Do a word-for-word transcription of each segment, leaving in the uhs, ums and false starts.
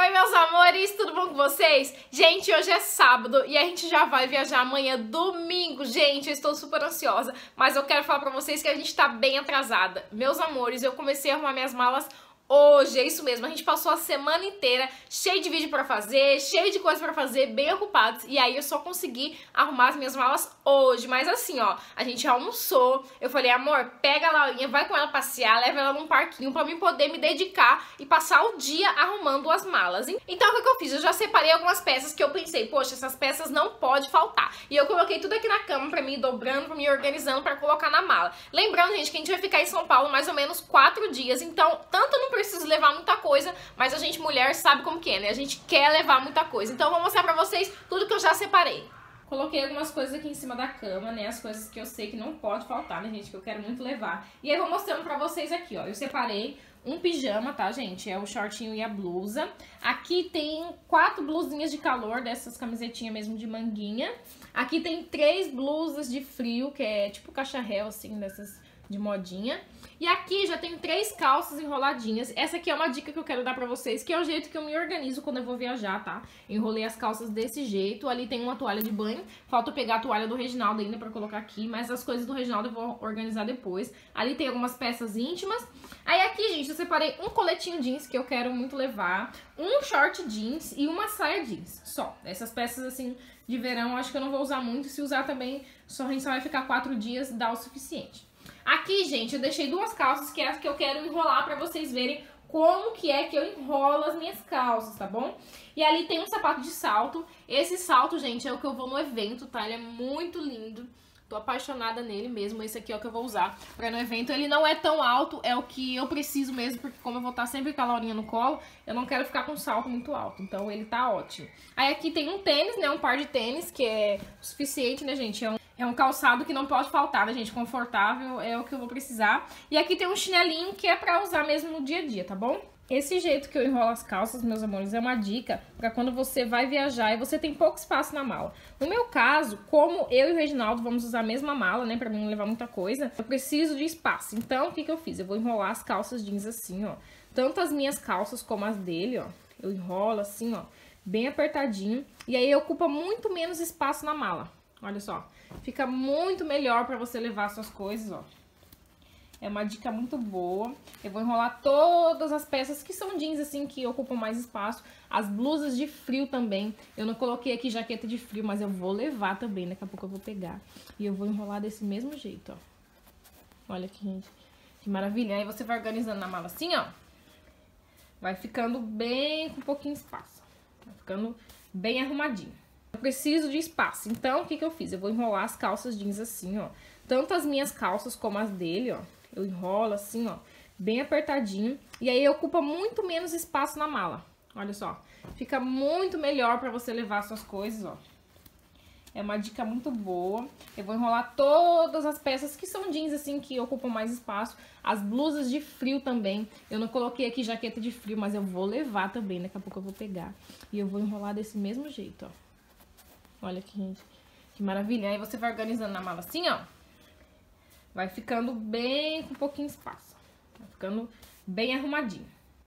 Oi, meus amores, tudo bom com vocês? Gente, hoje é sábado e a gente já vai viajar amanhã, domingo. Gente, eu estou super ansiosa, mas eu quero falar pra vocês que a gente tá bem atrasada. Meus amores, eu comecei a arrumar minhas malas hoje, é isso mesmo, a gente passou a semana inteira cheio de vídeo pra fazer, cheio de coisa pra fazer, bem ocupados, e aí eu só consegui arrumar as minhas malas hoje, mas assim, ó, a gente almoçou, eu falei, amor, pega a Laurinha, vai com ela passear, leva ela num parquinho pra mim poder me dedicar e passar o dia arrumando as malas. Então o que eu fiz? Eu já separei algumas peças que eu pensei, poxa, essas peças não pode faltar, e eu coloquei tudo aqui na cama pra mim ir dobrando, pra mim ir organizando pra colocar na mala. Lembrando, gente, que a gente vai ficar em São Paulo mais ou menos quatro dias, então tanto não preciso levar muita coisa, mas a gente mulher sabe como que é, né? A gente quer levar muita coisa. Então eu vou mostrar pra vocês tudo que eu já separei. Coloquei algumas coisas aqui em cima da cama, né? As coisas que eu sei que não pode faltar, né, gente? Que eu quero muito levar. E aí eu vou mostrando pra vocês aqui, ó. Eu separei um pijama, tá, gente? É o shortinho e a blusa. Aqui tem quatro blusinhas de calor, dessas camisetinhas mesmo de manguinha. Aqui tem três blusas de frio, que é tipo cacharel, assim, dessas de modinha. E aqui já tem três calças enroladinhas. Essa aqui é uma dica que eu quero dar pra vocês, que é o jeito que eu me organizo quando eu vou viajar, tá? Enrolei as calças desse jeito. Ali tem uma toalha de banho. Falta eu pegar a toalha do Reginaldo ainda pra colocar aqui, mas as coisas do Reginaldo eu vou organizar depois. Ali tem algumas peças íntimas. Aí aqui, gente, eu separei um coletinho jeans que eu quero muito levar, um short jeans e uma saia jeans. Só. Essas peças, assim, de verão, acho que eu não vou usar muito. Se usar também, só a gente só vai ficar quatro dias, dá o suficiente. Aqui, gente, eu deixei duas calças que é as que eu quero enrolar pra vocês verem como que é que eu enrolo as minhas calças, tá bom? E ali tem um sapato de salto. Esse salto, gente, é o que eu vou no evento, tá? Ele é muito lindo. Tô apaixonada nele mesmo. Esse aqui é o que eu vou usar pra ir no evento. Ele não é tão alto, é o que eu preciso mesmo, porque como eu vou estar sempre com a Laurinha no colo, eu não quero ficar com um salto muito alto. Então ele tá ótimo. Aí aqui tem um tênis, né? Um par de tênis, que é o suficiente, né, gente? É um É um calçado que não pode faltar, né, gente? Confortável é o que eu vou precisar. E aqui tem um chinelinho que é pra usar mesmo no dia a dia, tá bom? Esse jeito que eu enrolo as calças, meus amores, é uma dica pra quando você vai viajar e você tem pouco espaço na mala. No meu caso, como eu e o Reginaldo vamos usar a mesma mala, né, pra mim não levar muita coisa, eu preciso de espaço. Então, o que que eu fiz? Eu vou enrolar as calças jeans assim, ó. Tanto as minhas calças como as dele, ó. Eu enrolo assim, ó, bem apertadinho. E aí ocupa muito menos espaço na mala. Olha só, fica muito melhor pra você levar suas coisas, ó. É uma dica muito boa. Eu vou enrolar todas as peças que são jeans, assim, que ocupam mais espaço. As blusas de frio também. Eu não coloquei aqui jaqueta de frio, mas eu vou levar também. Daqui a pouco eu vou pegar. E eu vou enrolar desse mesmo jeito, ó. Olha aqui, gente. Que maravilha. Aí você vai organizando na mala assim, ó. Vai ficando bem com pouquinho espaço. Vai ficando bem arrumadinho. Eu preciso de espaço, então o que que eu fiz? Eu vou enrolar as calças jeans assim, ó. Tanto as minhas calças como as dele, ó. Eu enrolo assim, ó, bem apertadinho. E aí ocupa muito menos espaço na mala. Olha só, fica muito melhor pra você levar suas coisas, ó. É uma dica muito boa. Eu vou enrolar todas as peças que são jeans, assim, que ocupam mais espaço. As blusas de frio também. Eu não coloquei aqui jaqueta de frio, mas eu vou levar também. Daqui a pouco eu vou pegar. E eu vou enrolar desse mesmo jeito, ó. Olha aqui, gente, que maravilha. Aí você vai organizando na mala assim, ó. Vai ficando bem com pouquinho espaço. Vai ficando bem arrumadinho.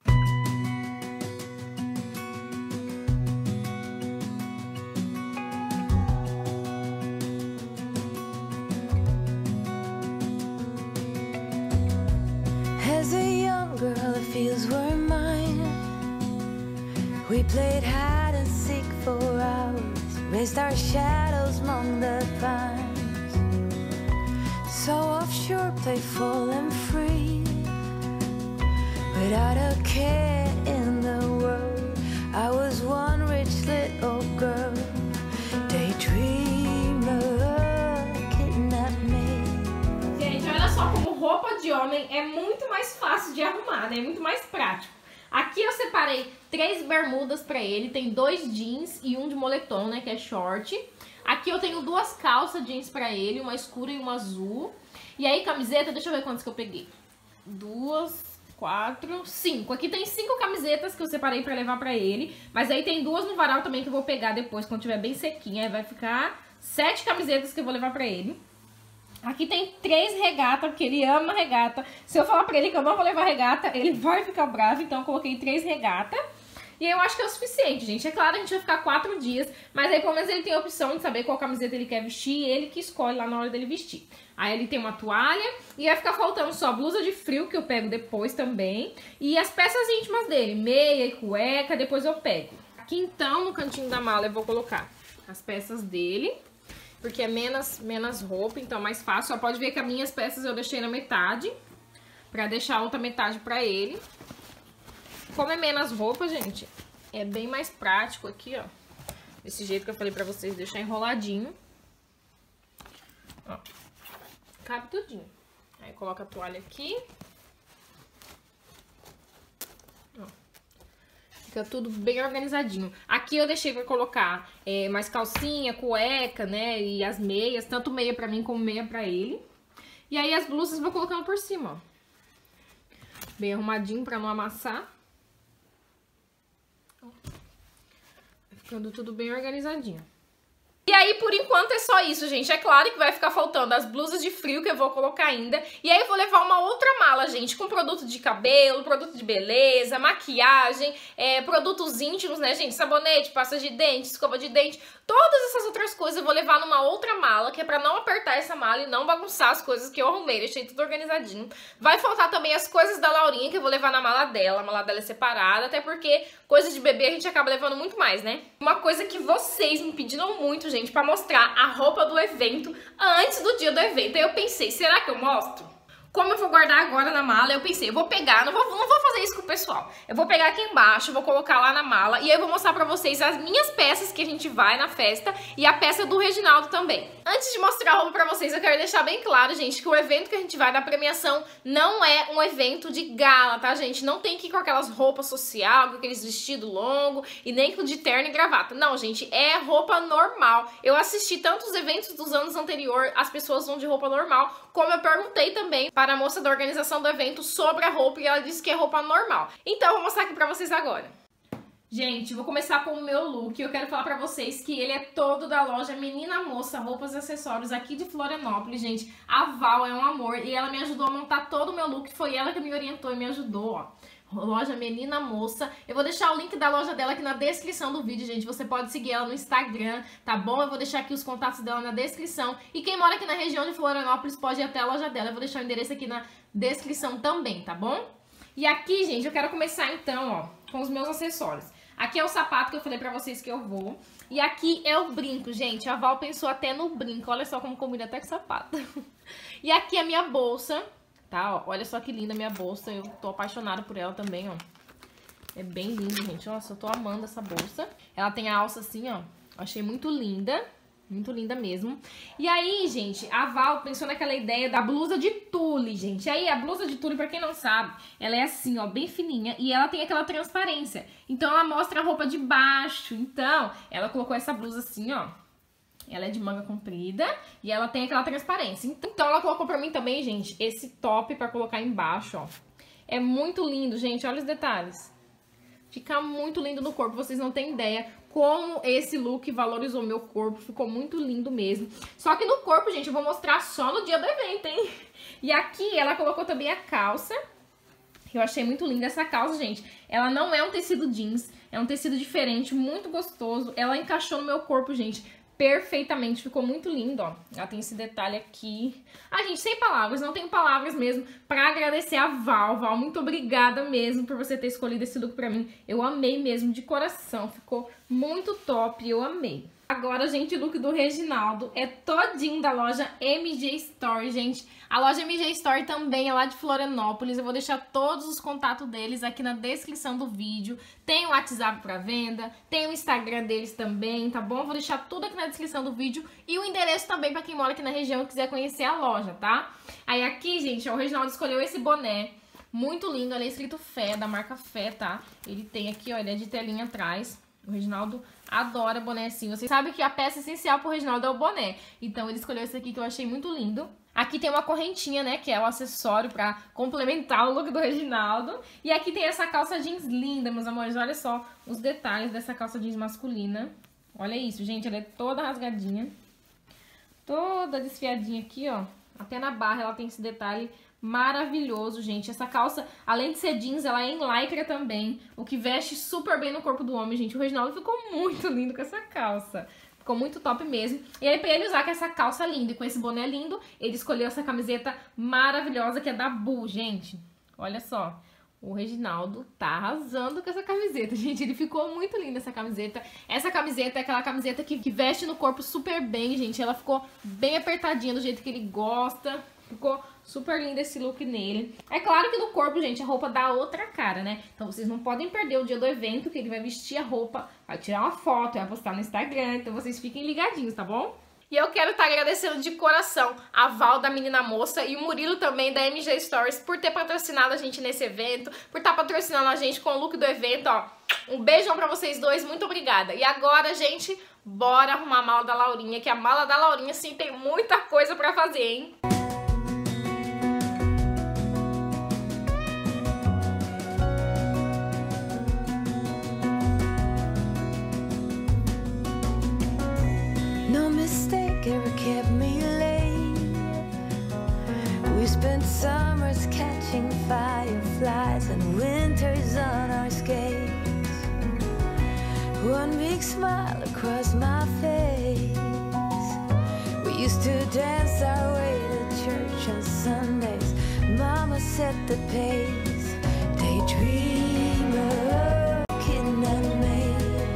As a young girl, the fields were mine. We played hide and seek for hours. Raised our shadows among the pines. So offshore, playful and free, without a care in the world. I was one rich little girl, daydreamer, kidnapped me. Gente, olha só como roupa de homem é muito mais fácil de arrumar, né? É muito mais prático. Aqui eu separei três bermudas pra ele, tem dois jeans e um de moletom, né, que é short. Aqui eu tenho duas calças jeans pra ele, uma escura e uma azul. E aí camiseta, deixa eu ver quantas que eu peguei. Duas, quatro, cinco. Aqui tem cinco camisetas que eu separei pra levar pra ele. Mas aí tem duas no varal também que eu vou pegar depois, quando tiver bem sequinha. Aí vai ficar sete camisetas que eu vou levar pra ele. Aqui tem três regatas, porque ele ama regata. Se eu falar pra ele que eu não vou levar regata, ele vai ficar bravo. Então eu coloquei três regatas. E aí eu acho que é o suficiente, gente. É claro, a gente vai ficar quatro dias, mas aí pelo menos ele tem a opção de saber qual camiseta ele quer vestir e ele que escolhe lá na hora dele vestir. Aí ele tem uma toalha e vai ficar faltando só blusa de frio, que eu pego depois também, e as peças íntimas dele, meia e cueca, depois eu pego. Aqui então, no cantinho da mala, eu vou colocar as peças dele, porque é menos, menos roupa, então é mais fácil. Só pode ver que as minhas peças eu deixei na metade, pra deixar a outra metade pra ele. Como é menos roupa, gente, é bem mais prático aqui, ó. Desse jeito que eu falei pra vocês, deixar enroladinho. Ó, cabe tudinho. Aí coloca a toalha aqui. Ó. Fica tudo bem organizadinho. Aqui eu deixei pra colocar é, mais calcinha, cueca, né, e as meias. Tanto meia pra mim como meia pra ele. E aí as blusas eu vou colocando por cima, ó. Bem arrumadinho pra não amassar. Ficando tudo bem organizadinho. E aí, por enquanto, é só isso, gente. É claro que vai ficar faltando as blusas de frio que eu vou colocar ainda. E aí eu vou levar uma outra mala, gente, com produto de cabelo, produto de beleza, maquiagem, é, produtos íntimos, né, gente? Sabonete, pasta de dente, escova de dente. Todas essas outras coisas eu vou levar numa outra mala, que é pra não apertar essa mala e não bagunçar as coisas que eu arrumei. Deixei tudo organizadinho. Vai faltar também as coisas da Laurinha, que eu vou levar na mala dela. A mala dela é separada, até porque coisas de bebê a gente acaba levando muito mais, né? Uma coisa que vocês me pediram muito, gente, pra mostrar a roupa do evento antes do dia do evento. Aí eu pensei, será que eu mostro? Como eu vou guardar agora na mala, eu pensei, eu vou pegar, não vou, não vou fazer isso com o pessoal. Eu vou pegar aqui embaixo, vou colocar lá na mala e aí eu vou mostrar pra vocês as minhas peças que a gente vai na festa e a peça do Reginaldo também. Antes de mostrar a roupa pra vocês, eu quero deixar bem claro, gente, que o evento que a gente vai da premiação não é um evento de gala, tá, gente? Não tem que ir com aquelas roupas social, com aqueles vestidos longos e nem com de terno e gravata. Não, gente, é roupa normal. Eu assisti tantos eventos dos anos anteriores, as pessoas vão de roupa normal, como eu perguntei também para a moça da organização do evento sobre a roupa e ela disse que é roupa normal. Então eu vou mostrar aqui pra vocês agora. Gente, vou começar com o meu look. Eu quero falar pra vocês que ele é todo da loja Menina Moça Roupas e Acessórios aqui de Florianópolis, gente. A Val é um amor e ela me ajudou a montar todo o meu look. Foi ela que me orientou e me ajudou, ó. Loja Menina Moça. Eu vou deixar o link da loja dela aqui na descrição do vídeo, gente. Você pode seguir ela no Instagram, tá bom? Eu vou deixar aqui os contatos dela na descrição. E quem mora aqui na região de Florianópolis pode ir até a loja dela. Eu vou deixar o endereço aqui na descrição também, tá bom? E aqui, gente, eu quero começar então, ó, com os meus acessórios. Aqui é o sapato que eu falei pra vocês que eu vou. E aqui é o brinco, gente. A Val pensou até no brinco. Olha só como combina até com o sapato. E aqui é a minha bolsa. Tá, ó, olha só que linda a minha bolsa, eu tô apaixonada por ela também, ó. É bem linda, gente, nossa, eu tô amando essa bolsa. Ela tem a alça assim, ó, achei muito linda, muito linda mesmo. E aí, gente, a Val pensou naquela ideia da blusa de tule, gente. E aí, a blusa de tule, pra quem não sabe, ela é assim, ó, bem fininha e ela tem aquela transparência. Então, ela mostra a roupa de baixo. Então, ela colocou essa blusa assim, ó. Ela é de manga comprida e ela tem aquela transparência. Então ela colocou pra mim também, gente, esse top pra colocar embaixo, ó. É muito lindo, gente, olha os detalhes. Fica muito lindo no corpo, vocês não têm ideia como esse look valorizou meu corpo. Ficou muito lindo mesmo. Só que no corpo, gente, eu vou mostrar só no dia do evento, hein? E aqui ela colocou também a calça. Eu achei muito linda essa calça, gente. Ela não é um tecido jeans, é um tecido diferente, muito gostoso. Ela encaixou no meu corpo, gente, perfeitamente, ficou muito lindo, ó. Ela tem esse detalhe aqui. Ah, gente, sem palavras, não tenho palavras mesmo pra agradecer a Val. Val, muito obrigada mesmo por você ter escolhido esse look pra mim. Eu amei mesmo, de coração, ficou muito top, eu amei. Agora, gente, o look do Reginaldo é todinho da loja M J Store, gente. A loja M J Store também é lá de Florianópolis. Eu vou deixar todos os contatos deles aqui na descrição do vídeo. Tem o WhatsApp pra venda, tem o Instagram deles também, tá bom? Vou deixar tudo aqui na descrição do vídeo e o endereço também pra quem mora aqui na região e quiser conhecer a loja, tá? Aí aqui, gente, ó, o Reginaldo escolheu esse boné. Muito lindo, ele é escrito Fé, da marca Fé, tá? Ele tem aqui, ó, ele é de telinha atrás. O Reginaldo adora boné assim. Vocês sabem que a peça essencial pro Reginaldo é o boné. Então ele escolheu esse aqui que eu achei muito lindo. Aqui tem uma correntinha, né, que é o acessório pra complementar o look do Reginaldo. E aqui tem essa calça jeans linda, meus amores. Olha só os detalhes dessa calça jeans masculina. Olha isso, gente. Ela é toda rasgadinha. Toda desfiadinha aqui, ó. Até na barra ela tem esse detalhe maravilhoso, gente. Essa calça, além de ser jeans, ela é em lycra também, o que veste super bem no corpo do homem, gente. O Reginaldo ficou muito lindo com essa calça. Ficou muito top mesmo. E aí, pra ele usar com essa calça linda e com esse boné lindo, ele escolheu essa camiseta maravilhosa que é da Bull, gente. Olha só. O Reginaldo tá arrasando com essa camiseta, gente. Ele ficou muito lindo essa camiseta. Essa camiseta é aquela camiseta que, que veste no corpo super bem, gente. Ela ficou bem apertadinha do jeito que ele gosta. Ficou super lindo esse look nele. É claro que no corpo, gente, a roupa dá outra cara, né? Então vocês não podem perder o dia do evento, que ele vai vestir a roupa, vai tirar uma foto, vai postar no Instagram. Então vocês fiquem ligadinhos, tá bom? E eu quero estar agradecendo de coração a Val da Menina Moça e o Murilo também da M G Stories por ter patrocinado a gente nesse evento, por estar patrocinando a gente com o look do evento, ó. Um beijão pra vocês dois, muito obrigada. E agora, gente, bora arrumar a mala da Laurinha, que a mala da Laurinha, sim, tem muita coisa pra fazer, hein? No mistake ever kept me late. We spent summers catching fireflies and winters on our skates. One big smile across my face. We used to dance our way to church on Sundays. Mama set the pace. Daydreamer, kitten and maid.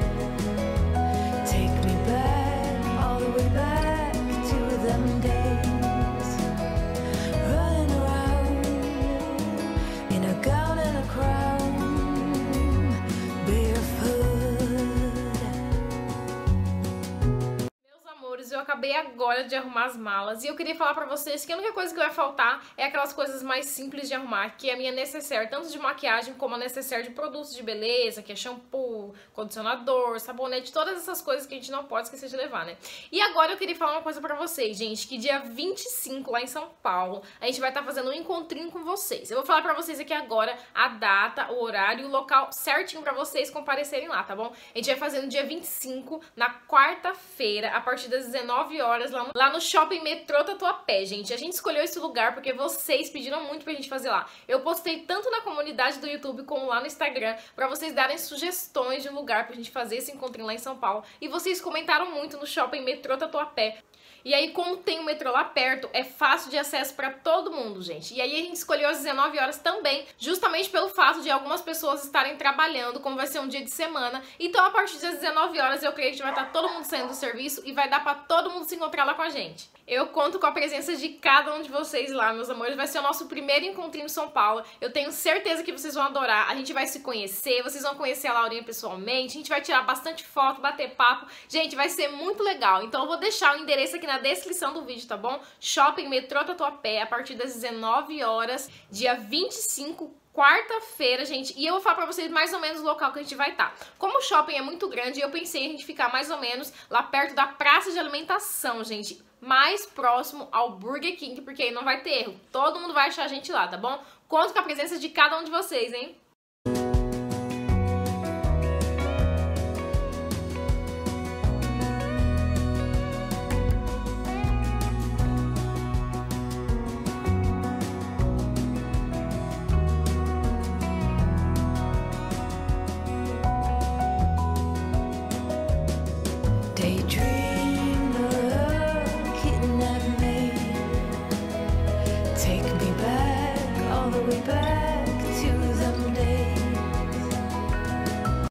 Eu acabei agora de arrumar as malas e eu queria falar pra vocês que a única coisa que vai faltar é aquelas coisas mais simples de arrumar, que é a minha necessaire, tanto de maquiagem como a necessaire de produtos de beleza, que é shampoo, condicionador, sabonete, todas essas coisas que a gente não pode esquecer de levar, né? E agora eu queria falar uma coisa pra vocês, gente, que dia vinte e cinco lá em São Paulo, a gente vai estar fazendo um encontrinho com vocês. Eu vou falar pra vocês aqui agora a data, o horário e o local certinho pra vocês comparecerem lá, tá bom? A gente vai fazer no dia vinte e cinco, na quarta-feira, a partir das dezenove horas, lá no, lá no Shopping Metrô Tatuapé, gente. A gente escolheu esse lugar porque vocês pediram muito pra gente fazer lá. Eu postei tanto na comunidade do YouTube como lá no Instagram pra vocês darem sugestões de lugar pra gente fazer esse encontrinho lá em São Paulo. E vocês comentaram muito no Shopping Metrô Tatuapé. E aí, como tem o metrô lá perto, é fácil de acesso pra todo mundo, gente. E aí a gente escolheu às dezenove horas também, justamente pelo fato de algumas pessoas estarem trabalhando, como vai ser um dia de semana. Então, a partir das dezenove horas, eu creio que vai estar todo mundo saindo do serviço e vai dar pra todo mundo se encontrar lá com a gente. Eu conto com a presença de cada um de vocês lá, meus amores. Vai ser o nosso primeiro encontrinho em São Paulo. Eu tenho certeza que vocês vão adorar. A gente vai se conhecer, vocês vão conhecer a Laurinha pessoalmente. A gente vai tirar bastante foto, bater papo. Gente, vai ser muito legal. Então eu vou deixar o endereço aqui na descrição do vídeo, tá bom? Shopping Metrô Tatuapé, a partir das dezenove horas, dia vinte e cinco, quarta-feira, gente, e eu vou falar pra vocês mais ou menos o local que a gente vai estar. Como o shopping é muito grande, eu pensei em a gente ficar mais ou menos lá perto da praça de alimentação, gente, mais próximo ao Burger King, porque aí não vai ter erro. Todo mundo vai achar a gente lá, tá bom? Conto com a presença de cada um de vocês, hein?